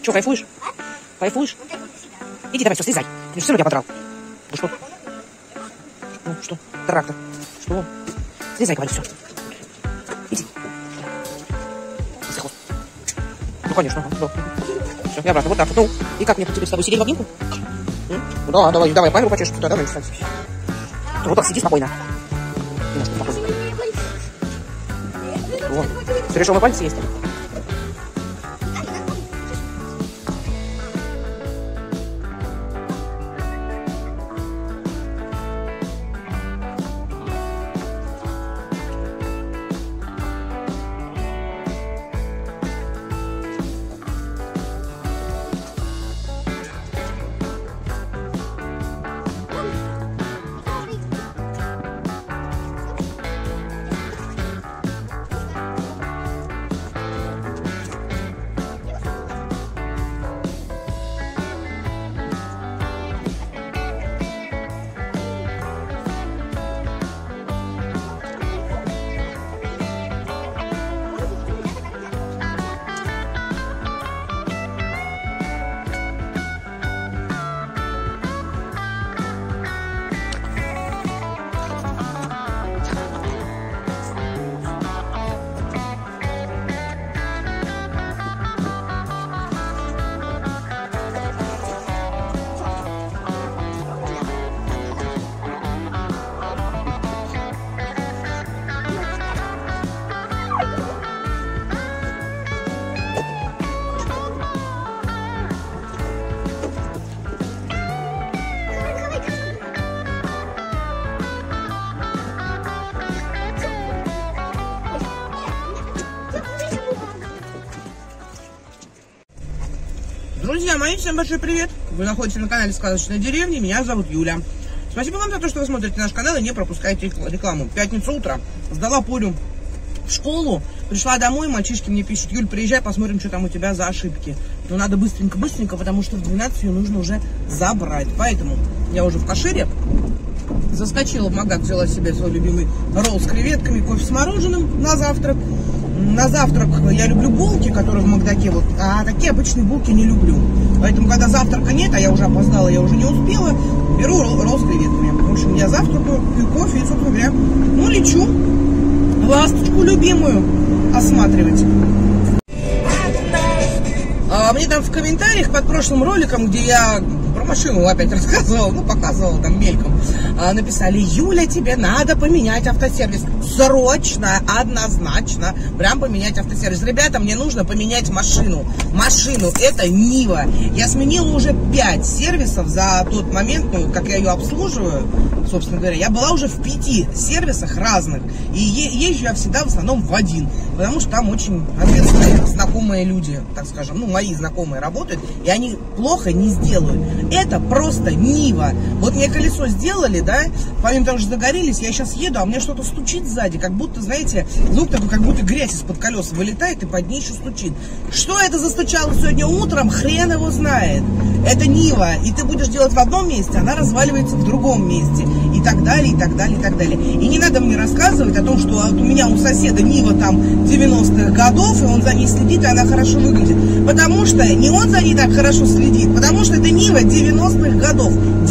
Че, кайфуешь? Кайфуешь? Иди давай, все, слезай. Ты все равно тебя подрал. Ну что? Ну что? Трактор. Что? Слезай, говорю, все. Иди. Ну, конечно, да. Все, и обратно, вот так вот. Ну, и как мне теперь с тобой сидеть в обнимку? Ну, да, давай, память почешешь. Да, давай, встань. Вот так, сиди спокойно. Немножко спокойно. Вот. Ты решил, мой пальцы есть? Друзья мои, всем большой привет! Вы находитесь на канале Сказочная деревня, меня зовут Юля. Спасибо вам за то, что вы смотрите наш канал и не пропускаете рекламу. Пятница утро, сдала Полю в школу, пришла домой, мальчишки мне пишут: Юль, приезжай, посмотрим, что там у тебя за ошибки. Но надо быстренько, потому что в 12 ее нужно уже забрать. Поэтому я уже в Кашире. Заскочила в Магак, взяла себе свой любимый ролл с креветками, кофе с мороженым на завтрак. На завтрак я люблю булки, которые в Макдаке, вот, а такие обычные булки не люблю. Поэтому, когда завтрака нет, а я уже опоздала, я уже не успела, беру ролл с креветками. В общем, я завтракаю, пью кофе и, собственно говоря, ну, лечу ласточку любимую осматривать. Мне там в комментариях под прошлым роликом, где я про машину опять рассказывала, ну, показывала там мельком, написали: Юля, тебе надо поменять автосервис. Срочно, однозначно, прям поменять автосервис. Ребята, мне нужно поменять машину. Машину, это Нива. Я сменила уже 5 сервисов за тот момент, ну, как я ее обслуживаю, собственно говоря. Я была уже в 5 сервисах разных. И езжу я всегда в основном в один, потому что там очень ответственные, знакомые люди, так скажем, ну, мои знакомые работают, и они плохо не сделают. Это просто Нива. Вот мне колесо сделали, да, помимо того, что загорелись, я сейчас еду, а мне что-то стучит сзади, как будто, знаете, звук такой, как будто грязь из-под колес вылетает и под ней еще стучит. Что это застучало сегодня утром, хрен его знает. Это Нива, и ты будешь делать в одном месте, она разваливается в другом месте, и так далее, и так далее, и так далее. И не надо мне рассказывать о том, что вот у меня у соседа Нива там 90-х годов, и он за ней следит, и она хорошо выглядит. Потому что не он за ней так хорошо следит, потому что это Нива 90-х годов.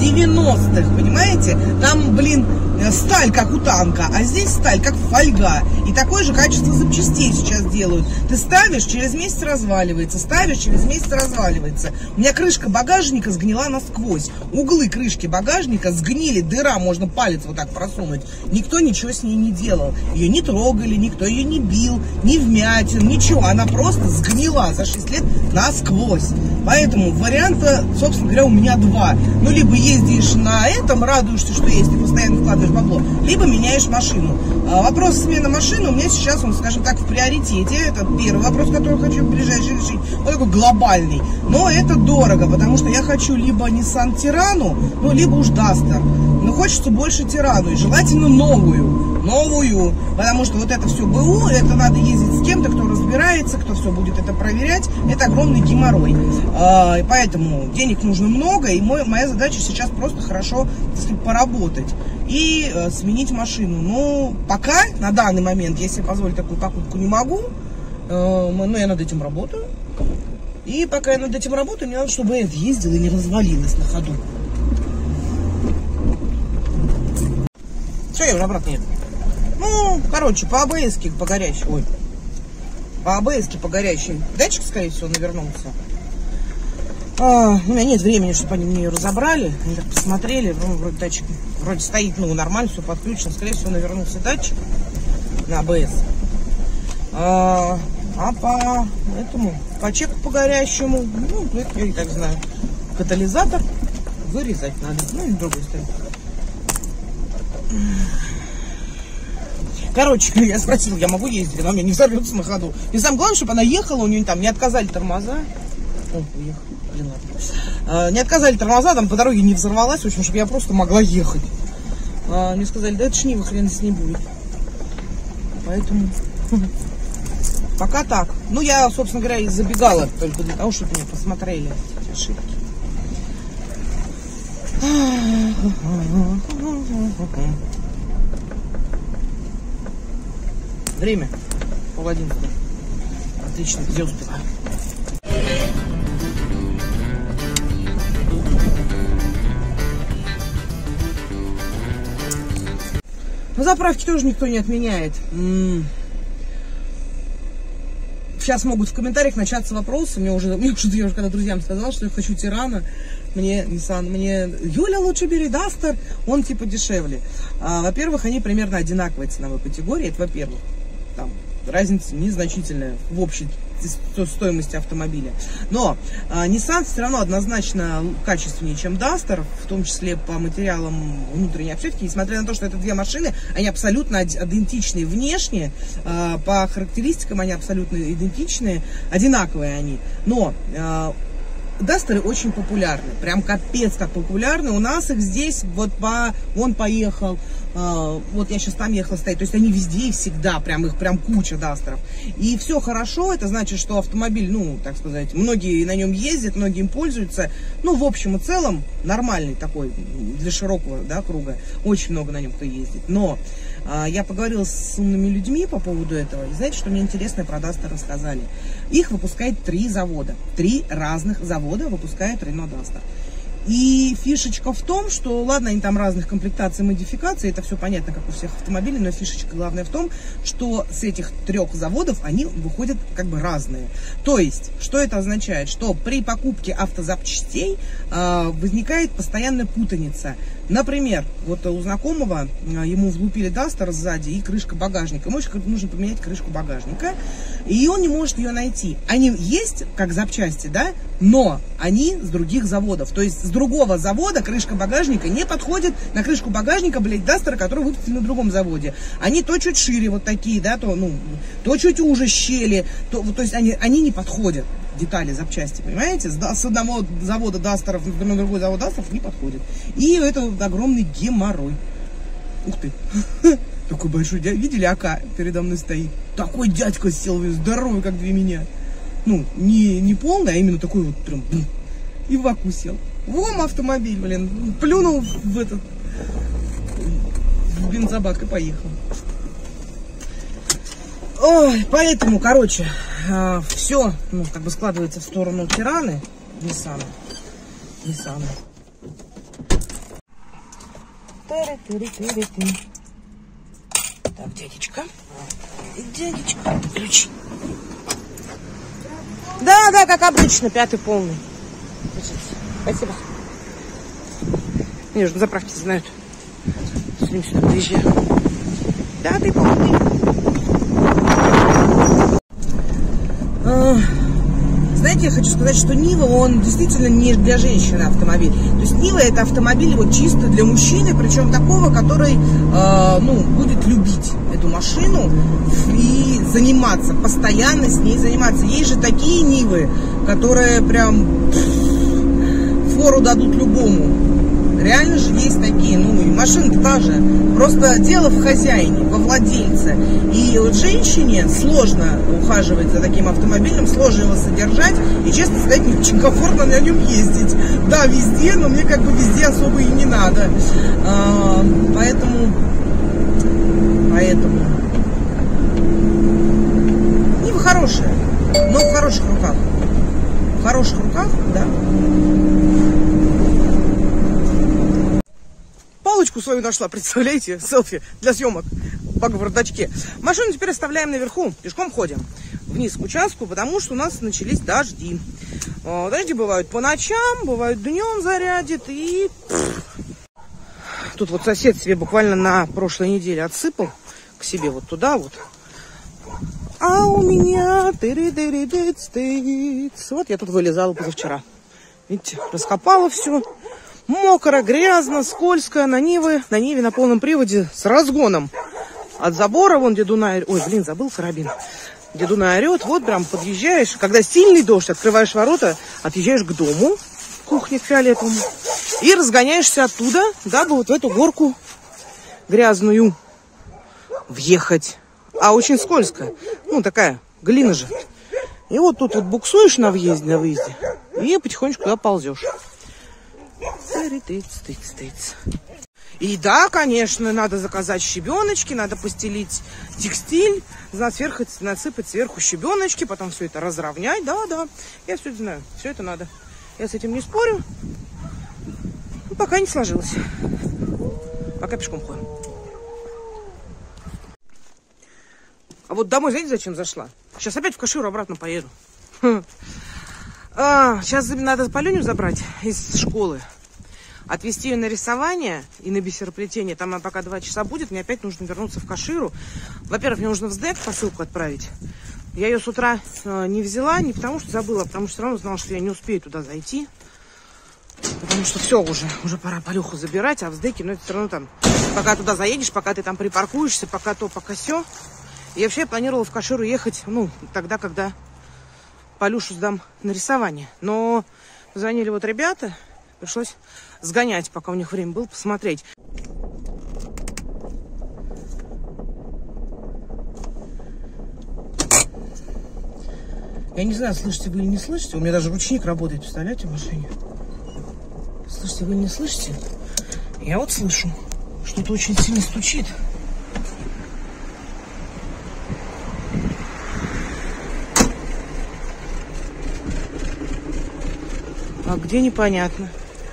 90-х, понимаете? Там, блин, сталь, как у танка, а здесь сталь, как фольга. И такое же качество запчастей сейчас делают. Ты ставишь, через месяц разваливается, ставишь, через месяц разваливается. У меня крышка багажника сгнила насквозь. Углы крышки багажника сгнили, дыра, можно палец вот так просунуть. Никто ничего с ней не делал. Ее не трогали, никто ее не бил, не вмятин, ничего. Она просто сгнила за 6 лет насквозь. Поэтому варианта, собственно говоря, у меня два. Ну, либо ездишь на этом, радуешься, что есть, и постоянно вкладываешь бабло, либо меняешь машину. Вопрос смены машины у меня сейчас, он, скажем так, в приоритете. Это первый вопрос, который хочу в ближайшее решить. Он такой глобальный. Но это дорого, потому что я хочу либо Nissan Тирану, ну, либо уж Duster. Но хочется больше Тирану, и желательно новую, потому что вот это все БУ, это надо ездить с кем-то, кто разбирается, кто все будет это проверять, это огромный геморрой. Поэтому денег нужно много, и моя задача сейчас просто хорошо, так сказать, поработать и сменить машину. Но пока, на данный момент, я себе позволить такую покупку не могу, но я над этим работаю. И пока я над этим работаю, мне надо, чтобы это ездила и не развалилась на ходу. Все, я уже обратно еду. Ну, короче, по АБС-ке по горячей. Ой. По АБС-ке по горячей. Датчик, скорее всего, навернулся. У меня нет времени, чтобы они мне ее разобрали. Они так посмотрели. Ну, вроде датчик вроде стоит, ну, нормально, все подключено. Скорее всего, навернулся датчик на АБС. А по этому, по чеку по горящему, ну, это я и так знаю. Катализатор вырезать надо. Ну, и с другой стороны. Короче, я спросила, я могу ездить, она у меня не взорвется на ходу. И самое главное, чтобы она ехала, у нее там не отказали тормоза. О, уехал, блин, ладно. Не отказали тормоза, там по дороге не взорвалась, в общем, чтобы я просто могла ехать. Мне сказали, да это ж Нива, хрен с ней будет. Поэтому пока так. Ну, я, собственно говоря, и забегала только для того, чтобы меня посмотрели эти ошибки. Время 10:30. Отлично, где успеваю. Но заправки тоже никто не отменяет. Сейчас могут в комментариях начаться вопросы. Я уже когда друзьям сказала, что я хочу Тирана. Мне Nissan, Юля, лучше бери Duster, он типа дешевле. Во-первых, они примерно одинаковой ценовой категории. Это во-первых. Там разница незначительная в общей стоимости автомобиля. Но Nissan все равно однозначно качественнее, чем Duster, в том числе по материалам внутренней обшивки. Несмотря на то, что это две машины, они абсолютно идентичные внешне, по характеристикам они абсолютно идентичные, одинаковые они. Но Дастеры очень популярны, прям капец как популярны. У нас их здесь, вот он поехал, вот я сейчас там ехала стоять. То есть они везде и всегда, прям их прям куча Дастеров. И все хорошо, это значит, что автомобиль, ну, так сказать, многие на нем ездят, многие им пользуются. Ну, в общем и целом, нормальный такой, для широкого, да, круга. Очень много на нем кто ездит. Но я поговорила с умными людьми по поводу этого. И знаете, что мне интересное про Duster рассказали? Их выпускает 3 завода. 3 разных завода выпускает Renault Duster. И фишечка в том, что, ладно, они там разных комплектаций, модификаций, это все понятно, как у всех автомобилей, но фишечка главная в том, что с этих 3 заводов они выходят как бы разные. То есть, что это означает? Что при покупке автозапчастей возникает постоянная путаница. Например, вот у знакомого, ему влупили Duster сзади и крышка багажника. Ему нужно поменять крышку багажника, и он не может ее найти. Они есть как запчасти, да, но они с других заводов. То есть с другого завода крышка багажника не подходит на крышку багажника, блядь, Duster, который выпустили на другом заводе. Они то чуть шире вот такие, да, то чуть уже щели, то есть они не подходят. Детали, запчасти, понимаете? С одного завода Дастеров на другой завод Дастеров не подходит. И это огромный геморрой. Ух ты. Такой большой дядя. Видели, АК передо мной стоит? Такой дядька сел, здоровый, как 2 меня. Ну, не полный, а именно такой вот прям. И в АКу сел. Вон автомобиль, блин. Плюнул в бензобак и поехал. Ой, поэтому, короче, все, ну, как бы складывается в сторону Тираны, Nissan. Так, дядечка, ключ. Да, как обычно, 5-й полный. Спасибо. Мне уже на заправке знают. Сегодня сюда приезжаю. 5-й полный. Знаете, я хочу сказать, что Нива, он действительно не для женщины автомобиль. То есть Нива — это автомобиль вот чисто для мужчины, причем такого, который, будет любить эту машину и заниматься, постоянно с ней заниматься. Есть же такие Нивы, которые прям фору дадут любому. Реально же есть такие, и машина-то та же. Просто дело в хозяине, во владельце. И вот женщине сложно ухаживать за таким автомобилем, сложно его содержать. И, честно сказать, мне очень комфортно на нем ездить. Да, везде, но мне как бы везде особо и не надо. Поэтому Нива хорошая, но в хороших руках. хороших руках, да. Палочку свою нашла, представляете, селфи для съемок по бардачке. Машину теперь оставляем наверху, пешком ходим вниз к участку, потому что у нас начались дожди. Дожди бывают по ночам, бывают днем зарядит, и тут вот сосед себе буквально на прошлой неделе отсыпал к себе вот туда вот. А у меня вот я тут вылезала позавчера. Видите, раскопала все. Мокро, грязно, скользко. На Ниве на полном приводе с разгоном. От забора, вон дедуна... Ой, блин, забыл карабин. Дедуна орет, вот прям подъезжаешь. Когда сильный дождь, открываешь ворота, отъезжаешь к дому, кухне к фиолетовому, и разгоняешься оттуда, дабы вот в эту горку грязную въехать. А очень скользко. Ну, такая глина же. И вот тут вот буксуешь на выезде, и потихонечку туда ползешь. И да, конечно, надо заказать щебеночки, надо постелить текстиль, сверху насыпать сверху щебеночки, потом все это разровнять. Да, я все это знаю, все это надо. Я с этим не спорю. Ну, пока не сложилось. Пока пешком ходим. А вот домой, знаете, зачем зашла? Сейчас опять в Каширу обратно поеду. Сейчас надо Полюню забрать из школы. Отвезти ее на рисование и на бисероплетение. Там она пока 2 часа будет. Мне опять нужно вернуться в Каширу. Во-первых, мне нужно в СДЭК посылку отправить. Я ее с утра не взяла, не потому что забыла, а потому что все равно знала, что я не успею туда зайти. Потому что все, уже пора Полюху забирать, а в СДЭКе, ну это все равно там, пока туда заедешь, пока ты там припаркуешься, пока то, пока сё. И вообще я планировала в Каширу ехать, ну, тогда, когда Полюшу сдам на рисование. Но звонили вот ребята, пришлось сгонять, пока у них время было, посмотреть. Я не знаю, слышите вы или не слышите. У меня даже ручник работает, представляете, в машине. Слышите вы или не слышите? Я вот слышу, что-то очень сильно стучит. А где, непонятно.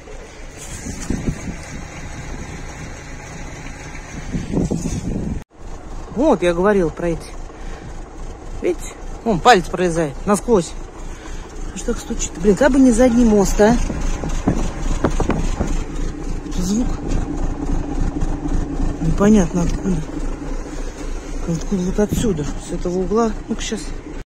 Вот, я говорил про эти. Видите? Вон, палец пролезает насквозь. Что так стучит? Блин, как бы не задний мост, а? Звук. Непонятно откуда. Откуда вот отсюда, с этого угла. Ну-ка, сейчас.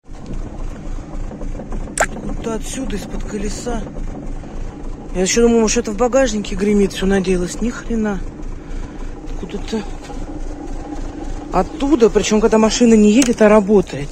Вот отсюда, из-под колеса. Я еще думала, что это в багажнике гремит, все надеялась. Ни хрена. Откуда-то оттуда, причем когда машина не едет, а работает.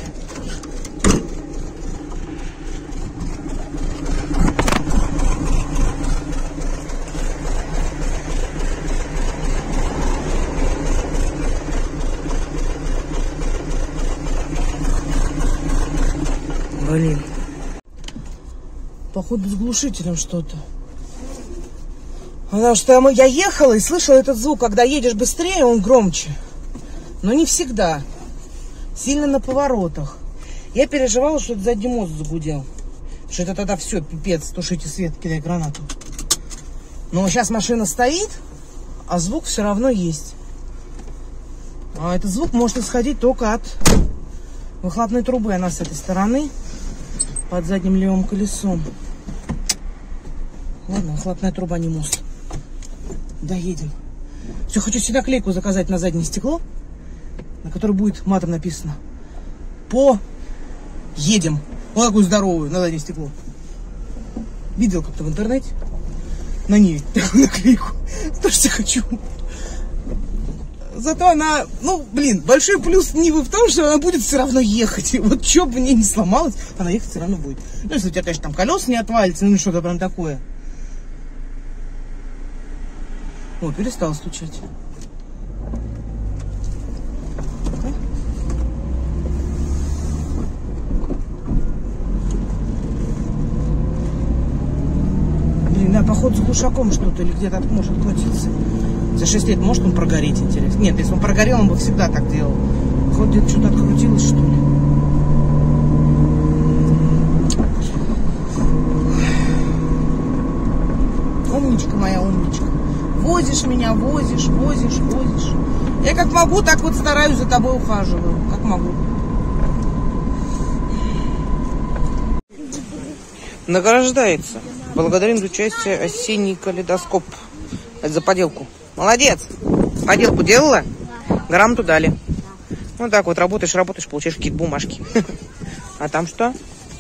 Блин. Походу с глушителем что-то. Потому что я ехала и слышала этот звук. Когда едешь быстрее, он громче. Но не всегда. Сильно на поворотах. Я переживала, что это задний мост загудел. Что это тогда все, пипец, тушите свет, кидай гранату. Но сейчас машина стоит, а звук все равно есть. А этот звук может исходить только от выхлопной трубы. Она с этой стороны, под задним левым колесом. Ладно, выхлопная труба, не мост. Доедем. Все, хочу себе наклейку заказать на заднее стекло, на которой будет матом написано: «Поедем». Вот такую здоровую на заднее стекло. Видел как-то в интернете. На Ниве такую наклейку. Тоже хочу. Зато она, ну, блин, большой плюс Нивы в том, что она будет все равно ехать. Вот что бы мне не сломалось, она ехать все равно будет. Ну, если у тебя, конечно, там колеса не отвалится, ну, что-то прям такое. О, перестал стучать. Блин, да, походу с глушаком что-то или где-то может открутиться. За 6 лет может он прогореть, интересно? Нет, если он прогорел, он бы всегда так делал. Походу где-то что-то открутилось, что ли. возишь меня, возишь. Я как могу, так вот стараюсь, за тобой ухаживаю. Как могу. Награждается. Благодарим за участие осенний калейдоскоп. Это за поделку. Молодец. Поделку делала? Грамоту дали. Вот так вот работаешь, получаешь какие-то бумажки. А там что?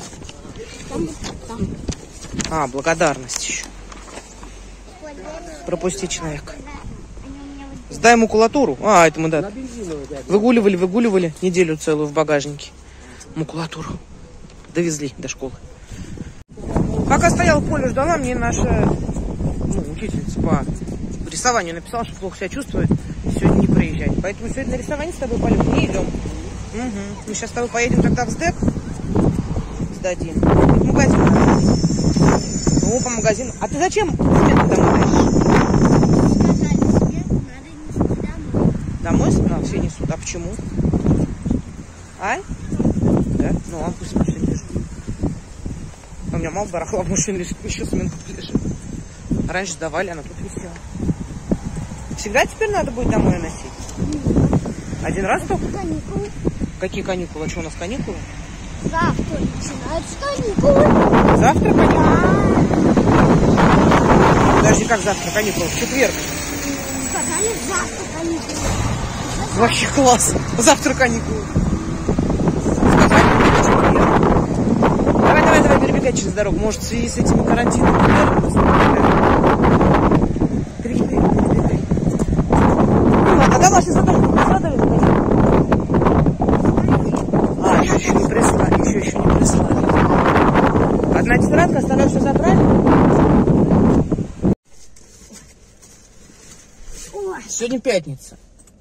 А, благодарность еще. Пропусти человека. Сдай макулатуру. А, это мы, да. Выгуливали неделю целую в багажнике. Макулатуру. Довезли до школы. Пока стояла в поле, ждала, мне наша учительница по рисованию написала, что плохо себя чувствует, сегодня не приезжать. Поэтому сегодня на рисование с тобой, Полюк, не идем. Угу. Мы сейчас с тобой поедем тогда в СДЭК, сдадим. В магазин. Ну, по магазину. А ты зачем документы домой носишь? Домой собрал? Все несут. А почему? А? Да? Ну, а пусть в машине лежит. У меня мало барахла в машине лежит, еще с минут лежит. Раньше сдавали, она тут висела. Всегда теперь надо будет домой носить? Один раз только? Каникулы. Какие каникулы? А что, у нас каникулы? Завтра начинаются каникулы. Завтра каникулы? Да. Подожди, как завтра каникулы? В четверг. Сказали завтра каникулы. Вообще класс. Завтра каникулы. Сказали в четверг. Давай, перебегай через дорогу. Может, в связи с этими карантинами. Перебегай. Ну ладно, давай, сейчас потом прислали. А, еще не прислали. Одна тетрадка, остальное все забрали? Сегодня пятница.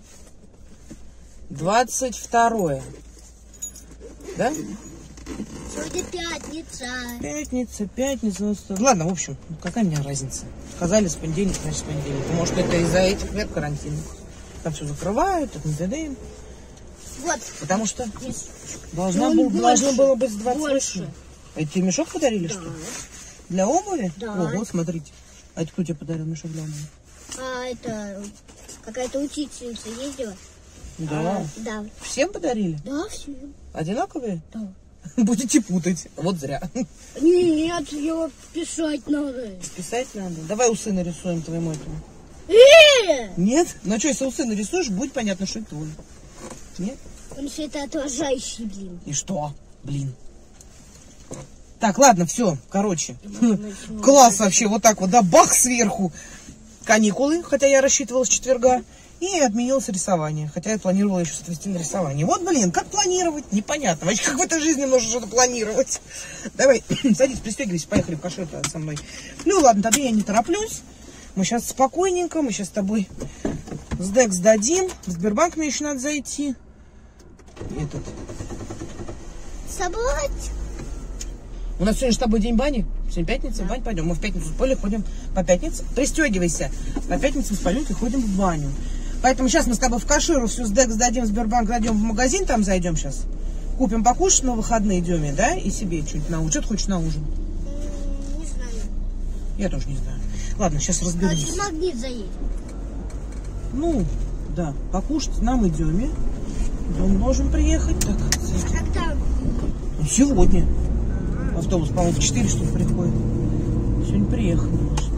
22-е. Да? Сегодня пятница. Пятница. Ладно, в общем, какая мне разница? Сказали с понедельника, значит с понедельника. Может, это из-за этих мер карантина. Там все закрывают, это не задаем. Вот. Потому что должно было быть с 28. А тебе мешок подарили, что ли? Для обуви? Да. Ого, смотрите. А это кто тебе подарил мешок для обуви? А это какая-то учительница ездила. Да. Да. Всем подарили? Да, всем. Одинаковые? Да. Будете путать. Вот зря. Нет, его писать надо. Писать надо. Давай усы нарисуем твоему этому. Нет? Ну что, если усы нарисуешь, будет понятно, что это твой. Нет? Он все это отражающий, блин. И что? Блин. Так, ладно, все. Короче. Класс вообще. Вот так вот, да, бах сверху. Каникулы, хотя я рассчитывала с четверга. И отменилось рисование. Хотя я планировала еще отвести на рисование. Вот, блин, как планировать? Непонятно. Вообще, как в этой жизни можно что-то планировать? Давай, садись, пристегивайся, поехали в кашету со мной. Ну ладно, тогда я не тороплюсь. Мы сейчас спокойненько, мы сейчас с тобой СДЭК сдадим. В Сбербанк мне еще надо зайти. Этот. Собрать. У нас сегодня с тобой день бани. Сегодня пятница, в баню пойдем. Мы в пятницу с Полей ходим по пятнице. Пристегивайся. По пятницам с Полей ходим в баню. Поэтому сейчас мы с тобой в Каширу всю СДЭК сдадим, в Сбербанк зайдем в магазин, там зайдем сейчас. Купим покушать на выходные, Деме, да? И себе что-нибудь на ужин. Что ты хочешь на ужин? Не знаю. Я тоже не знаю. Ладно, сейчас разберемся. В Магнит заедем. Ну, да, покушать нам и Деме. Дом должен приехать. Так, Когда? ну, сегодня. Автобус, по-моему, в 4 что ли приходит. Сегодня приехали.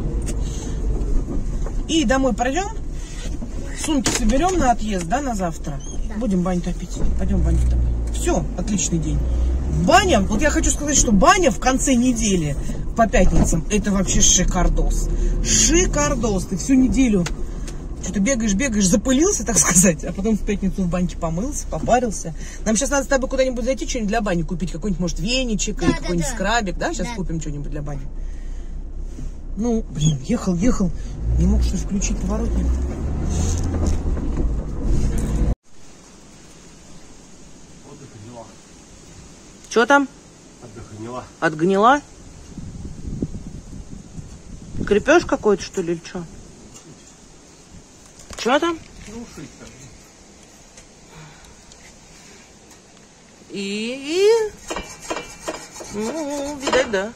И домой пройдем. Сумки соберем на отъезд, да, на завтра. Да. Будем баню топить. Пойдем в баню топить. Все, отличный день. Баня, вот я хочу сказать, что баня в конце недели по пятницам, это вообще шикардос. Шикардос. Ты всю неделю что-то бегаешь, запылился, так сказать, а потом в пятницу в баньке помылся, попарился. Нам сейчас надо с тобой куда-нибудь зайти, что-нибудь для бани купить. Какой-нибудь, может, веничек, да, или какой-нибудь скрабик, да? Сейчас купим что-нибудь для бани. Ну, блин, ехал. Не мог что включить поворотник. Что там? Отгнила? Крепеж какой-то, что ли, или что? Что там? И... Ну, видать, да.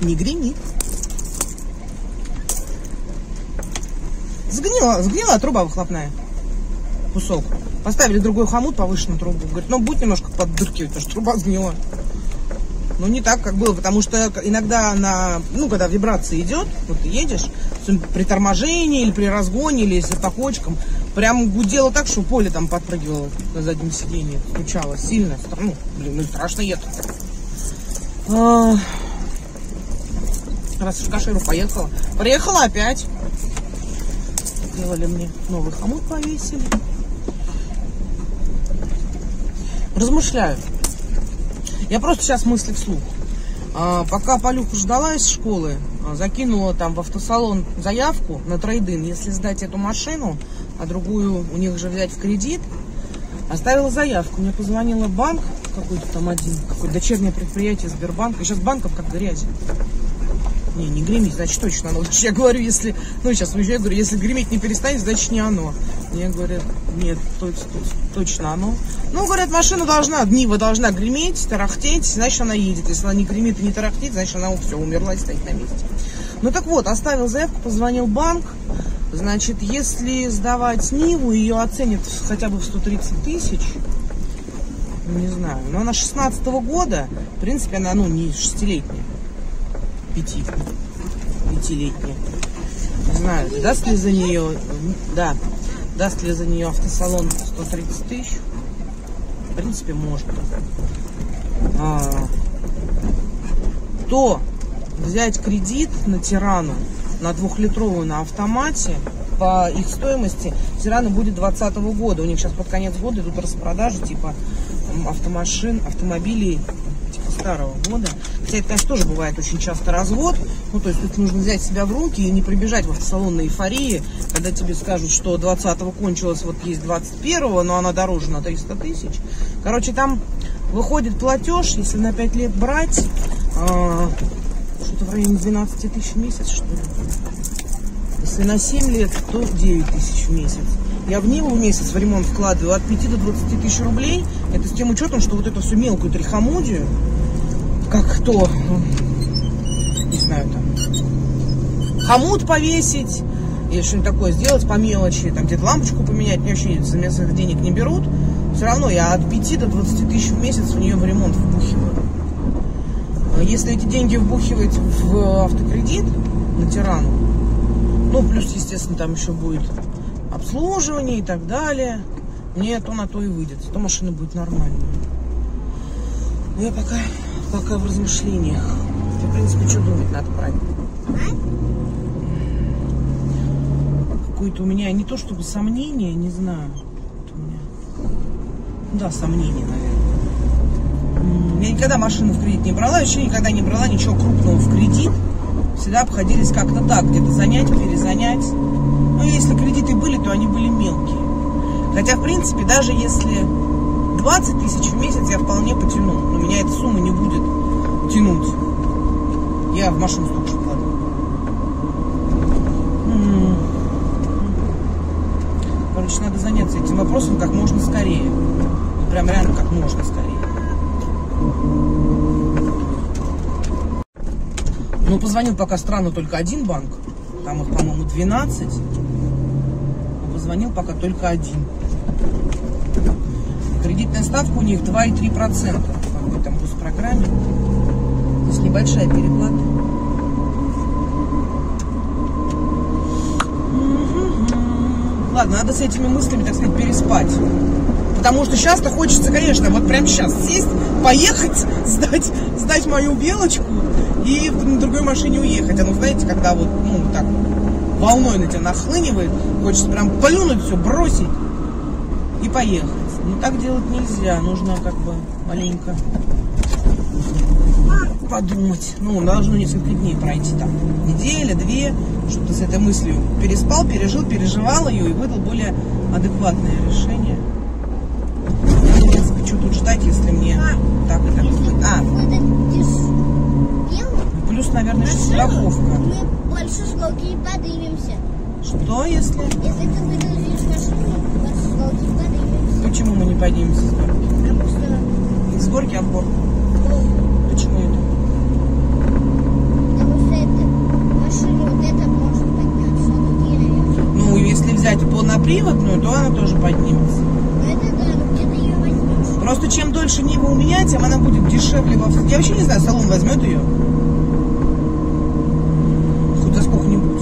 не гремит. Сгнила труба выхлопная. Кусок. Поставили другой хомут повыше на трубу. Говорит, ну будь немножко поддыркивать, потому что труба сгнила. Ну не так, как было, потому что иногда когда вибрация идет, вот ты едешь, при торможении или при разгоне, или если по кочкам, прям гудело так, что поле там подпрыгивало на заднем сиденье, стучало сильно. Страшно ехать. Раз в Каширу поехала. Приехала опять. Сделали мне новый хомут, повесили. Размышляю. Я просто сейчас мысли вслух. Пока Полюху ждала из школы, закинула там в автосалон заявку на трейд-ин, если сдать эту машину, а другую у них же взять в кредит. Оставила заявку. Мне позвонила банк, какой-то там один, какое-то дочернее предприятие Сбербанка. Сейчас банков как грязь. Не гремит, значит точно оно. Я говорю, если, сейчас уезжаю, говорю, если греметь не перестанет, значит не оно. Мне говорят, нет, точно оно. Говорят, машина Нива должна греметь, тарахтеть, значит она едет. Если она не гремит и не тарахтит, значит она все, умерла и стоит на месте. Так вот, оставил заявку, позвонил банк. Значит, если сдавать Ниву, ее оценят хотя бы в 130 тысяч. Не знаю, но она 16-го года, в принципе, она, не 6-летняя. Пятилетняя. Не знаю, даст ли за нее автосалон 130 тысяч. В принципе, может. То взять кредит на Тирану, на 2-литровую на автомате, по их стоимости Тирана будет 2020 года. У них сейчас под конец года идут распродажи типа автомобилей старого года. Хотя это, конечно, тоже бывает очень часто развод. То есть тут нужно взять себя в руки и не прибежать в автосалон на эйфории, когда тебе скажут, что 20-го кончилось, вот есть 21-го, но она дороже на 300 тысяч. Короче, там выходит платеж, если на 5 лет брать, что-то в районе 12 тысяч в месяц, что ли. Если на 7 лет, то 9 тысяч в месяц. Я в Ниву в месяц в ремонт вкладываю от 5 до 20 тысяч рублей. Это с тем учетом, что вот эту всю мелкую трихомудию, как кто, не знаю, там, хомут повесить или что-нибудь такое сделать по мелочи, там где-то лампочку поменять, мне вообще за местных денег не берут. Все равно я от 5 до 20 тысяч в месяц в нее в ремонт вбухиваю. Если эти деньги вбухивать в автокредит на Тирану, плюс, естественно, там еще будет обслуживание и так далее, мне то на то и выйдет, то машина будет нормальная. Но я пока в размышлениях. В принципе, что думать надо правильно. Какое-то у меня не то чтобы сомнение, не знаю. Сомнение, наверное. Я никогда машину в кредит не брала, еще никогда не брала ничего крупного в кредит. Всегда обходились как-то так, где-то занять, перезанять. Если кредиты были, то они были мелкие. Хотя, в принципе, даже если 20 тысяч в месяц я вполне потяну. Но меня эта сумма не будет тянуть. Я в машину столько же вкладываю. Короче, надо заняться этим вопросом как можно скорее. Прям реально как можно скорее. Позвонил пока странно только один банк. Там их, по-моему, 12. Позвонил пока только один. Кредитная ставка у них 2,3%. В какой-то там госпрограмме. То есть небольшая переплата. Ладно, надо с этими мыслями, так сказать, переспать. Потому что сейчас-то хочется, конечно, вот прямо сейчас сесть, поехать, сдать мою белочку и на другой машине уехать. Знаете, когда вот, так, волной на тебя нахлынивает, хочется прям плюнуть все, бросить и поехать. Но так делать нельзя, нужно как бы маленько подумать. Должно несколько дней пройти, там, неделя, 2, чтобы ты с этой мыслью переспал, пережил, переживал ее и выдал более адекватное решение. Что тут ждать, если мне так и так будет? Плюс, наверное, еще страховка. Мы больше с горки не поднимемся. Что, если? Если ты выдержишь машину, больше с горки не поднимемся. Почему мы не поднимемся с горки? Потому что... Не с горки, а в горку. Почему это? взять полноприводную, то она тоже поднимется. Это да, но где ты ее возьмешь? Просто чем дольше Ниву у меня, тем она будет дешевле. Я вообще не знаю, салон возьмет ее. Хоть за сколько-нибудь.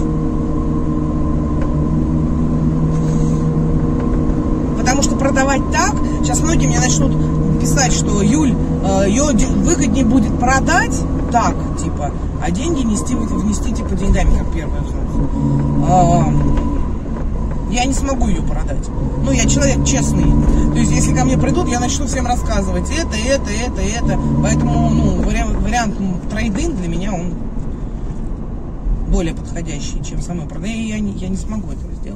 Потому что продавать так, сейчас многие мне начнут писать, что Юль, ее выгоднее будет продать так, типа, а деньги внести типа деньгами, как первое. Я не смогу ее продать. Ну, я человек честный. То есть, если ко мне придут, я начну всем рассказывать это. Поэтому, ну, вариант трейд-ин для меня, он более подходящий, чем самой продать. Я не смогу этого сделать.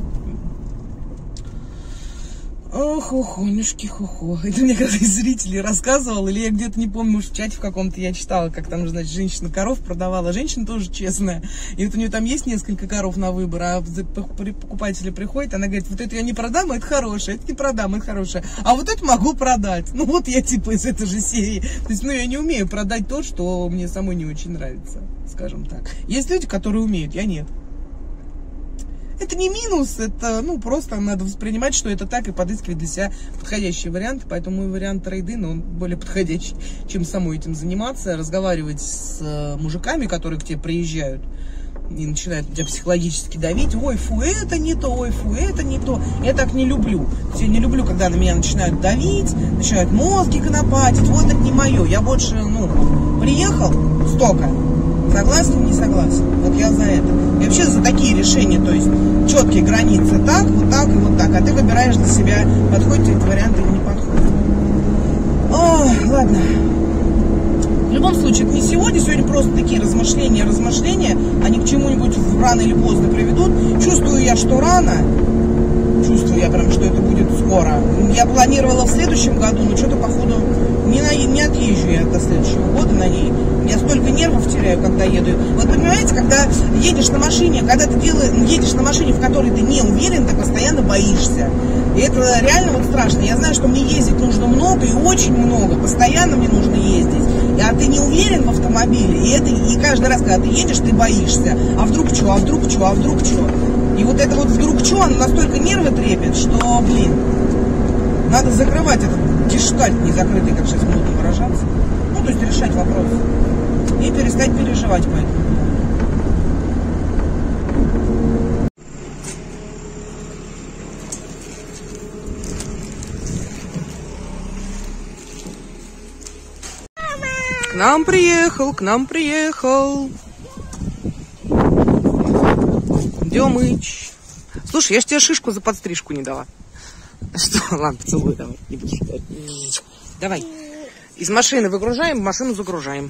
Ох, охонюшки, хо-хо. Это мне когда из зрителей рассказывал, или я где-то, не помню, может, в чате в каком-то я читала, как там, значит, женщина коров продавала. Женщина тоже честная. И вот у нее там есть несколько коров на выбор, а покупатели приходят, она говорит, вот это я не продам, а это хорошее, это не продам, это хорошее. А вот это могу продать. Ну, вот я типа из этой же серии. То есть, ну, я не умею продать то, что мне самой не очень нравится, скажем так. Есть люди, которые умеют, я нет. Это не минус, это, ну, просто надо воспринимать, что это так, и подыскивать для себя подходящий вариант. Поэтому мой вариант трейд-ина, он более подходящий, чем самой этим заниматься. Разговаривать с мужиками, которые к тебе приезжают и начинают тебя психологически давить. Ой, фу, это не то, ой, фу, это не то. Я так не люблю. Я не люблю, когда на меня начинают давить, начинают мозги конопатить. Вот это не мое. Я больше, ну, приехал, столько. Согласен, не согласен. Вот я за это. И вообще за такие решения, то есть четкие границы так, вот так и вот так. А ты выбираешь для себя, подходит тебе этот вариант или не подходит. О, ладно. В любом случае, это не сегодня. Сегодня просто такие размышления. Они к чему-нибудь рано или поздно приведут. Чувствую я, что рано. Чувствую я прям, что это будет скоро. Я планировала в следующем году, но что-то, походу, не отъезжу я до следующего года на ней. Я столько нервов теряю, когда еду. Вот понимаете, когда едешь на машине, едешь на машине, в которой ты не уверен, ты постоянно боишься. И это реально вот страшно. Я знаю, что мне ездить нужно много и очень много. Постоянно мне нужно ездить. А ты не уверен в автомобиле. И каждый раз, когда ты едешь, ты боишься. А вдруг что, а вдруг что, а вдруг что? И вот это вот вдруг что, оно настолько нервы трепет, что, блин, надо закрывать этот гештальт незакрытый, как сейчас модно выражаться. Ну, то есть решать вопрос. И перестать переживать по этому. К нам приехал. Демыч. Слушай, я ж тебе шишку за подстрижку не дала. Что? Ладно, поцелуй давай. Не буду ждать. Давай. Из машины выгружаем, в машину загружаем.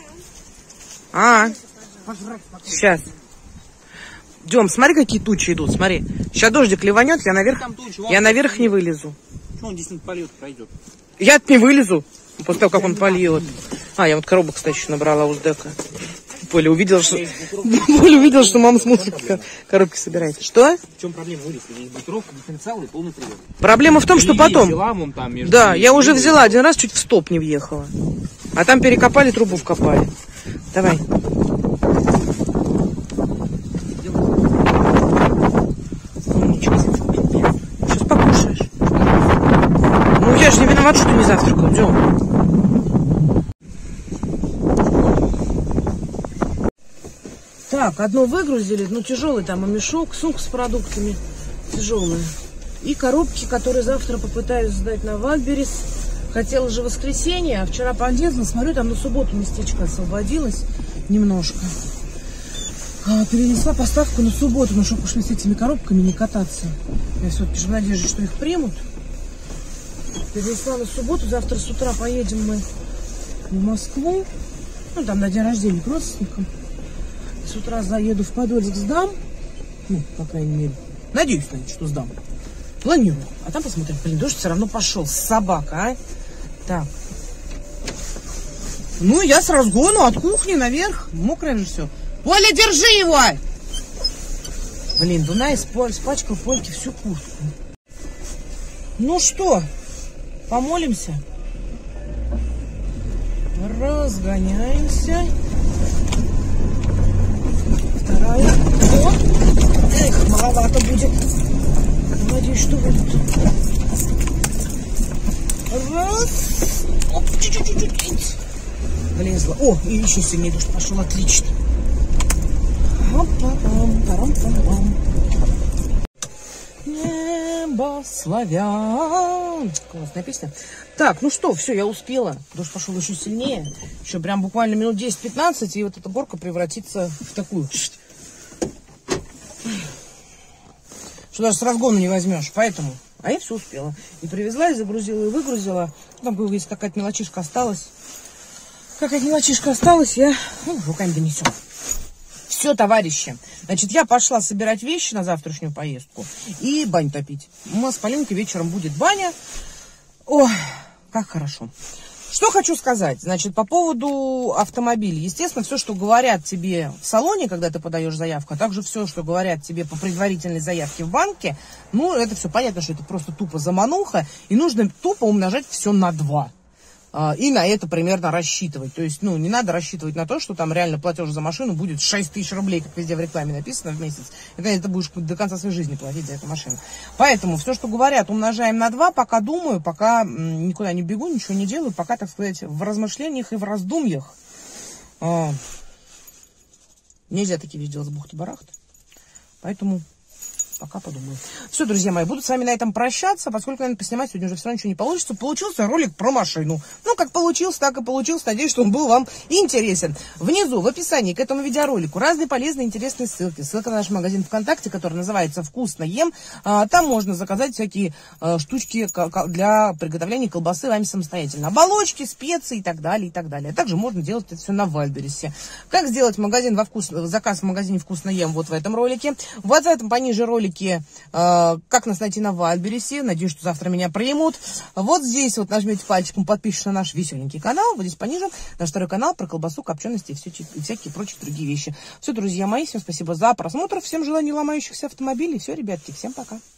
Сейчас. Дем, смотри, какие тучи идут, смотри. Сейчас дождик ливанет, я наверх не вылезу. Что он здесь польет, пройдет? Я не вылезу, после того, как он польет. Я вот коробок, кстати, еще набрала у Сдека. Поля увидел, что мама с мусорки коробки собирает. Что? В чем проблема вылезти? Здесь блокировка, дифференциал и полный привод. Проблема в том, что потом... Да, я уже взяла один раз, чуть в стоп не въехала. А там перекопали, трубу вкопали. Давай. Сейчас покушаешь. Ну, я же не виноват, что ты не завтракал. Идем. Так, одно выгрузили, ну тяжелый там и мешок, сумка с продуктами тяжелая. И коробки, которые завтра попытаюсь сдать на Вальберес. Хотела же воскресенье, а вчера полезно, смотрю, там на субботу местечко освободилось немножко. Перенесла поставку на субботу, ну чтобы уж с этими коробками не кататься. Я все-таки же в надежде, что их примут. Перенесла на субботу, завтра с утра поедем мы в Москву. Ну там на день рождения к родственникам. С утра заеду в Подольск, сдам. Ну, по крайней мере. Надеюсь, что сдам. Планирую. А там посмотрим. Блин, дождь все равно пошел. Собака, а? Так. Ну, я с разгону от кухни наверх. Мокрое же все. Поля, держи его! Блин, Дунай испачкал Польке всю куртку. Ну что, помолимся? Разгоняемся. Вторая. О! Эх, маловато будет. Надеюсь, что будет. Раз. Оп, чуть-чуть. Влезла. О, и еще сильнее дождь пошел. Отлично. Небо славян. Классная песня. Так, ну что, все, я успела. Дождь пошел еще сильнее. Еще прям буквально минут 10-15, и вот эта горка превратится в такую, что даже с разгона не возьмешь. Поэтому, а я все успела. И привезла, и загрузила, и выгрузила. Там, если какая-то мелочишка осталась. Я руками донесем. Все, товарищи. Значит, я пошла собирать вещи на завтрашнюю поездку и баню топить. У нас с Полинкой вечером будет баня. Ой, как хорошо. Что хочу сказать, значит, по поводу автомобиля. Естественно, все, что говорят тебе в салоне, когда ты подаешь заявку, а также все, что говорят тебе по предварительной заявке в банке, ну, это все понятно, что это просто тупо замануха, и нужно тупо умножать все на 2. И на это примерно рассчитывать. То есть, ну, не надо рассчитывать на то, что там реально платеж за машину будет 6 тысяч рублей, как везде в рекламе написано, в месяц. Это будешь до конца своей жизни платить за эту машину. Поэтому все, что говорят, умножаем на 2, пока думаю, пока никуда не бегу, ничего не делаю, пока, так сказать, в размышлениях и в раздумьях. Нельзя такие вещи делать с бухты-барахты. Поэтому... пока подумаю. Все, друзья мои, буду с вами на этом прощаться, поскольку, наверное, поснимать сегодня уже все равно ничего не получится. Получился ролик про машину. Ну, как получился, так и получился. Надеюсь, что он был вам интересен. Внизу, в описании к этому видеоролику разные полезные, интересные ссылки. Ссылка на наш магазин ВКонтакте, который называется «Вкусно ем». Там можно заказать всякие штучки для приготовления колбасы вами самостоятельно. Оболочки, специи и так далее, и так далее. А также можно делать это все на Вайлдберрисе. Как сделать заказ в магазине «Вкусно ем» вот в этом ролике. Вот в этом пониже ролике как нас найти на Вайлдберрисе. Надеюсь, что завтра меня примут. Вот здесь вот нажмете пальчиком, подпишитесь на наш веселенький канал. Вот здесь пониже наш второй канал про колбасу, копчености и всякие прочие другие вещи. Все, друзья мои, всем спасибо за просмотр. Всем желаю не ломающихся автомобилей. Все, ребятки, всем пока.